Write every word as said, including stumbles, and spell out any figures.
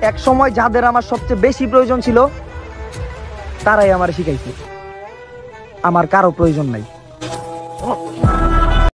এক সময় যাদের আমার সবচেয়ে বেশি প্রয়োজন ছিল তারাই আমার শিখাইছে, আমার কারো প্রয়োজন নাই।